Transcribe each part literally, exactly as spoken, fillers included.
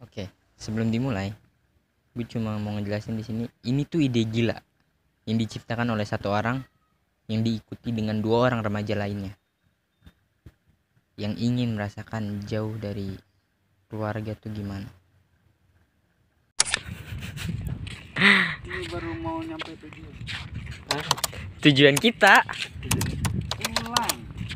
Oke, sebelum dimulai, gue cuma mau ngejelasin di sini. Ini tuh ide gila yang diciptakan oleh satu orang yang diikuti dengan dua orang remaja lainnya yang ingin merasakan jauh dari keluarga tuh gimana. Ini baru mau nyampe tujuan. Tujuan kita Pulang.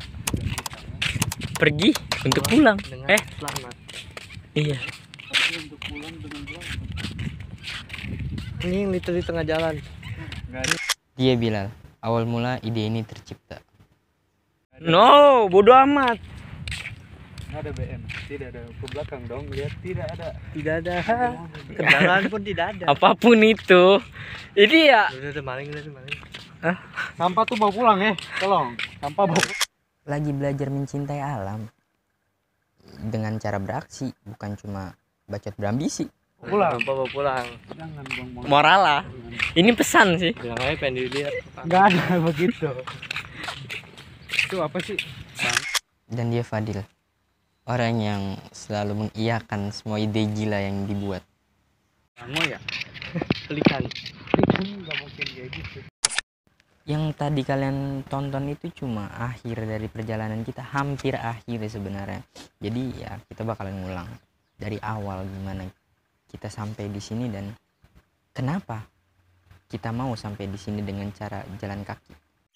pergi untuk pulang. Dengan Eh, selamat. iya. Tapi untuk pulang dengan selamat. Ini yang itu di tengah jalan. Enggak ada. Dia Bilal. Awal mula ide ini tercipta. No, bodo amat. Nggak ada B M. Tidak ada ke belakang dong. Lihat tidak ada. Tidak ada. Kendaraan pun tidak ada. Apapun itu. Ini ya. Udah ada maling, udah ada maling. Sampah tuh bawa pulang ya. Tolong. Sampah bawa. Lagi belajar mencintai alam dengan cara beraksi, bukan cuma bacot berambisi. Pulang. Apa mau pulang? Jangan buang-buang. Moral lah. Ini pesan sih. Bilang aja pengen dilihat. Nggak ada begitu. Itu apa sih? Dan dia Fadil, orang yang selalu mengiyakan semua ide gila yang dibuat. Kamu ya? Pelikan. Itu nggak mungkin kayak gitu. Yang tadi kalian tonton itu cuma akhir dari perjalanan kita, hampir akhir sebenarnya. Jadi ya kita bakalan ngulang dari awal gimana kita sampai di sini dan kenapa kita mau sampai di sini dengan cara jalan kaki.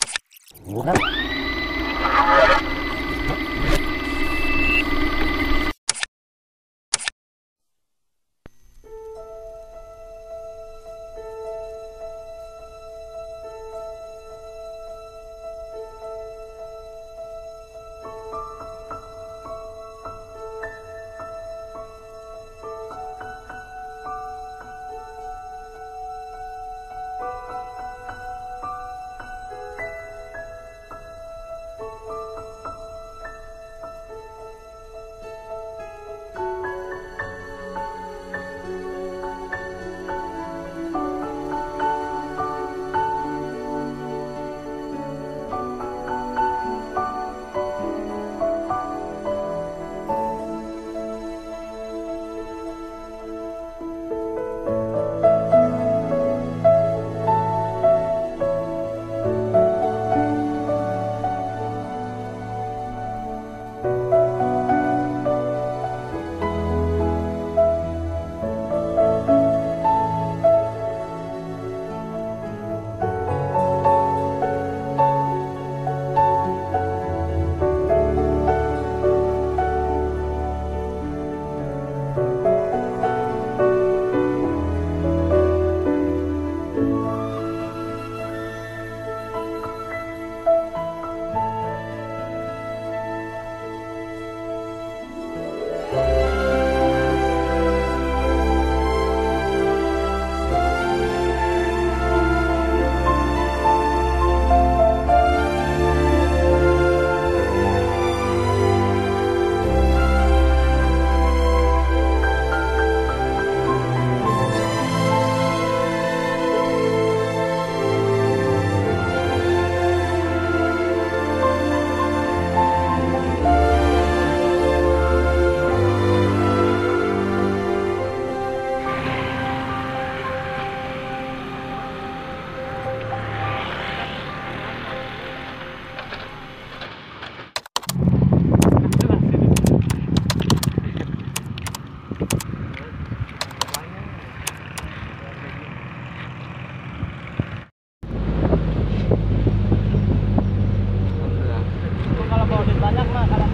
Kalau bawa duit banyak mah kadang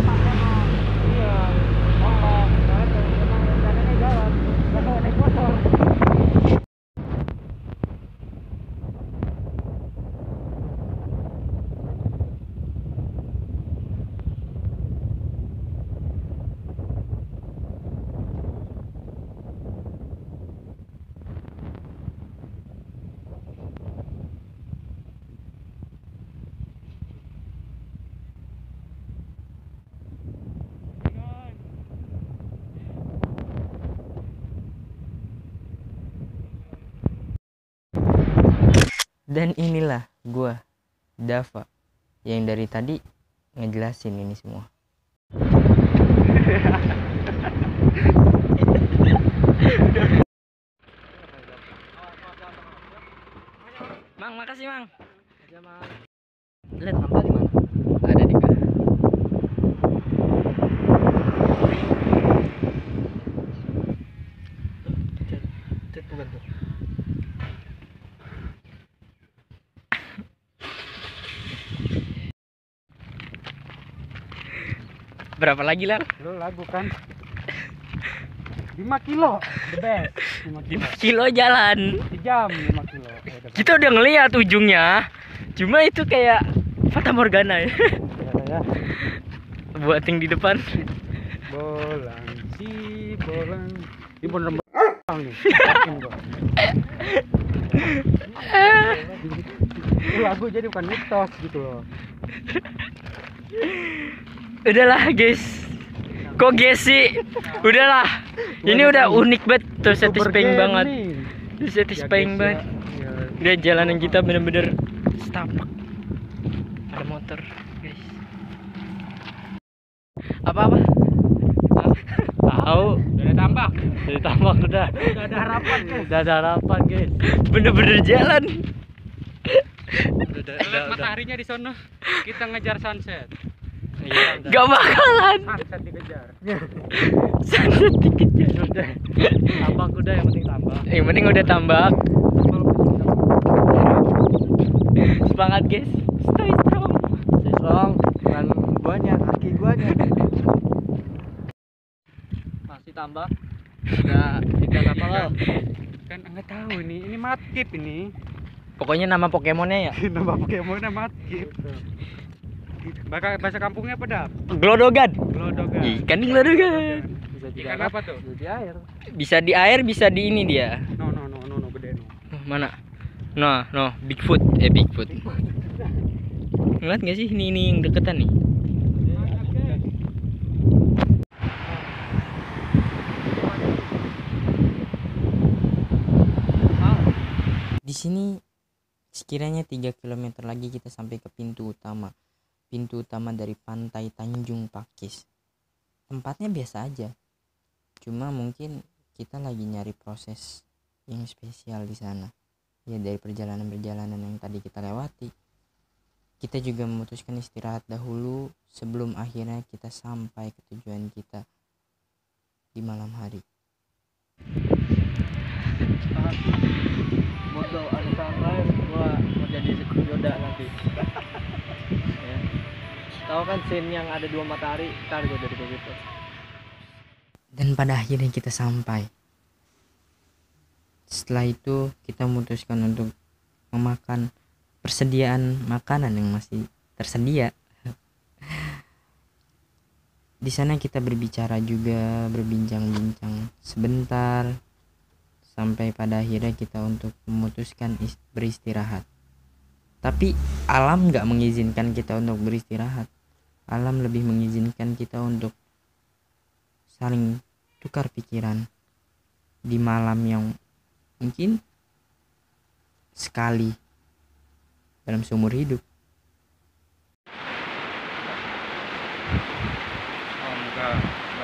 iya. Oh, jalannya jalan. Enggak tahu naik motor. Dan inilah gua, Dava, yang dari tadi ngejelasin ini semua. lihat sampah di mana? Ada di kah? Cek bukan tuh. Berapa lagi lah? Lo lagu kan lima kilo the best. lima kilo Kilo jalan. sejam lima kilo. Ya, udah, Kita udah ngeliat ujungnya. Cuma itu kayak Fata Morgana ya. ya, ya. Buat yang di depan. Bolang si bolang ini bener bolang nih. Yakin gua. Ini lagu jadi bukan mitos gitu loh. Udahlah guys. Kok guys sih? Udahlah. Ini udah unik banget, tuh satisfying banget. Tuh satisfying banget. Udah jalanan kita bener-bener setapak. Ada motor, guys. Apa-apa? Tahu, Udah tambah. dari tambak udah. Udah ada harapan guys. Udah ada harapan, guys. Bener-bener jalan. Udah, Lihat mataharinya di sono. Kita ngejar sunset. Gak bakalan. Sunset dikejar. Sunset dikejar. udah. Tambak udah, yang penting tambak. Yang penting udah tambak. Semangat guys. Stay strong. Stay strong. Dengan guanya, kaki guanya. Masih tambak. Udah ikan apa lo? Kan nggak tahu ini. Ini matkip ini. Pokoknya nama Pokemonnya ya. Nama Pokemonnya matkip. Bahasa bahasa kampungnya apa dah? Glodogan. Glodogan. Ikan di glodogan. Bisa di Ikan darat, apa tuh? bisa di air. Bisa di air, bisa di ini dia. No no no no no gede no. Oh, mana? Nah, no, Bigfoot. Eh, Bigfoot. Ngeliat gak sih? Ini, ini yang deketan nih. Di sini sekiranya tiga kilometer lagi kita sampai ke pintu utama. Pintu utama dari pantai Tanjung Pakis. Tempatnya biasa aja. Cuma mungkin kita lagi nyari proses yang spesial di sana. Ya dari perjalanan-perjalanan yang tadi kita lewati. Kita juga memutuskan istirahat dahulu sebelum akhirnya kita sampai ke tujuan kita di malam hari. Bodoh, ada sunrise, gua mau jadi Yoda nanti. Ya. Tahu kan scene yang ada dua matahari, ntar gua jadi begitu. Dan pada akhirnya kita sampai. Setelah itu kita memutuskan untuk memakan persediaan makanan yang masih tersedia. Di sana kita berbicara juga, berbincang-bincang sebentar sampai pada akhirnya kita untuk memutuskan beristirahat. Tapi alam gak mengizinkan kita untuk beristirahat. Alam lebih mengizinkan kita untuk saling tukar pikiran di malam yang mungkin sekali dalam seumur hidup. Oh enggak.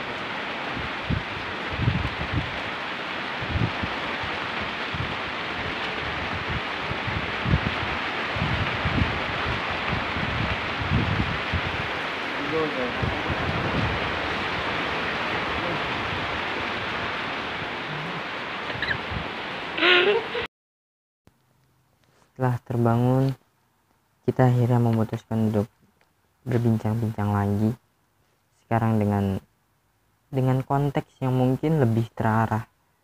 Setelah terbangun, kita akhirnya memutuskan untuk berbincang-bincang lagi. Sekarang dengan dengan konteks yang mungkin lebih terarah.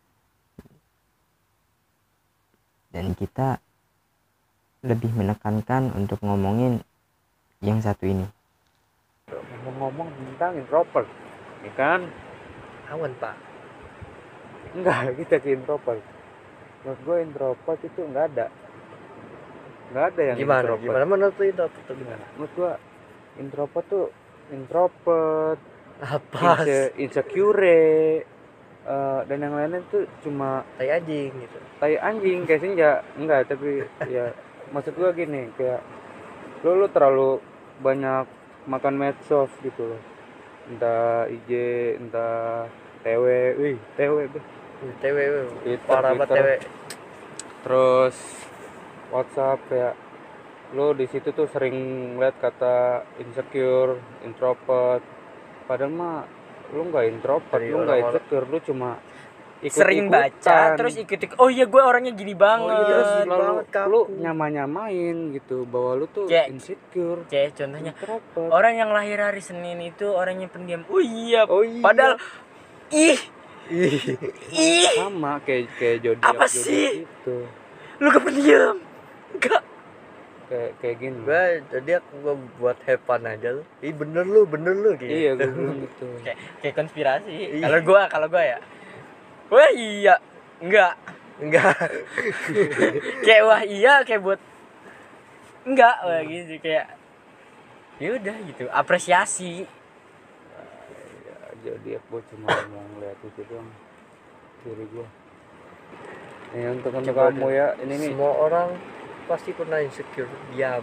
Dan kita lebih menekankan untuk ngomongin yang satu ini. Ngomong-ngomong tentang introvert, ya kan? Awan pak. Enggak, kita ke introvert. Menurut gue introvert itu enggak ada. Enggak ada yang Gimana? introvert. Gimana menurut lu itu? Tuh gimana? Menurut gue introvert tuh introvert, Apa? inse- insecure, uh, dan yang lainnya tuh cuma Tai anjing gitu. tai anjing kayak senja. Enggak, tapi ya maksud gue gini, kayak lu, lu terlalu banyak makan medsos gitu loh. Entah I G, entah T W, wih, T W be. T W Twitter, parah banget T W. Twitter. Terus WhatsApp kayak lo di situ tuh sering lihat kata insecure, introvert, padahal mah lu nggak introvert, Dari lu nggak orang-orang- insecure, lu cuma ikut Sering baca terus ikut ikut oh iya gue orangnya gini banget. oh, iya, terus Gini lalu banget, kaku. lu nyama-nyamain gitu bahwa lu tuh Kayak- insecure, Kayak contohnya introvert. orang yang lahir hari Senin itu orangnya pendiam. Oh iya. Oh iya. Padahal ih Ih, ih Sama kayak kayak zodiak Apa sih? gitu. lu gak pendiam. Enggak. Kayak kayak gini. gue jadi aku gua buat hepan aja lu. Ih bener lu, bener lu gitu. Iya, gue bilang gitu. Kayak kayak konspirasi. Iya. Kalau gua kalau gua ya. Wah iya. Enggak. Enggak. Kayak wah iya kayak buat enggak wah gitu kayak ya udah gitu apresiasi. Ya, zodiak gue cuma mau ngeliat itu doang. Diri gue. Nih untuk untuk Coba kamu deh. ya, ini nih. Semua orang pasti pernah insecure. Diam.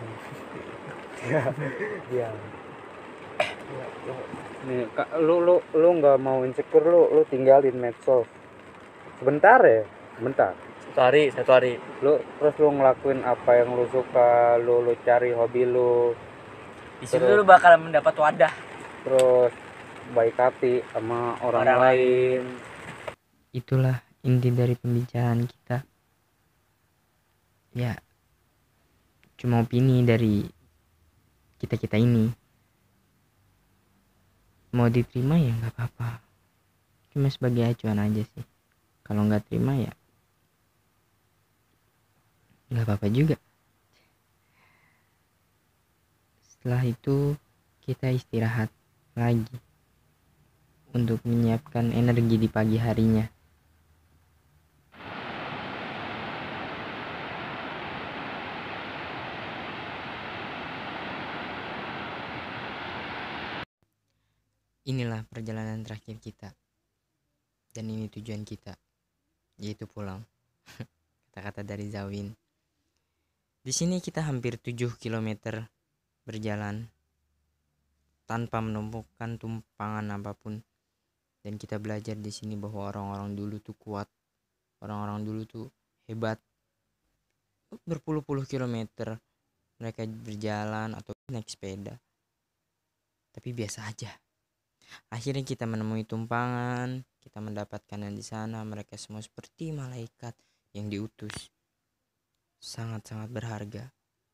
Diam. Nih, Kak, lu lu lu nggak mau insecure, lu lu tinggalin medsos. Sebentar ya, sebentar. Satu hari, satu hari. Lu terus lu ngelakuin apa yang lu suka, lu lu cari hobi lu, Di situ Terus- lu bakal mendapat wadah. terus baik hati sama orang, Orang lain. Itulah inti dari pembicaraan kita. Ya, cuma opini dari kita-kita ini. Mau diterima ya nggak apa-apa. Cuma sebagai acuan aja sih. Kalau nggak terima ya nggak apa-apa juga. Setelah itu kita istirahat lagi untuk menyiapkan energi di pagi harinya. Inilah perjalanan terakhir kita. Dan ini tujuan kita, yaitu pulang. Kata-kata dari Zawin. Di sini kita hampir tujuh kilometer berjalan tanpa menumpukan tumpangan apapun. Dan kita belajar di sini bahwa orang-orang dulu tuh kuat. Orang-orang dulu tuh hebat. Berpuluh-puluh kilometer mereka berjalan atau naik sepeda. Tapi biasa aja. Akhirnya kita menemui tumpangan, kita mendapatkan yang di sana. Mereka semua seperti malaikat yang diutus. Sangat-sangat berharga.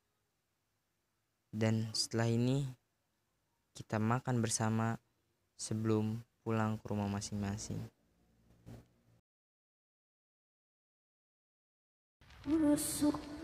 Dan setelah ini kita makan bersama sebelum pulang ke rumah masing-masing. Busuk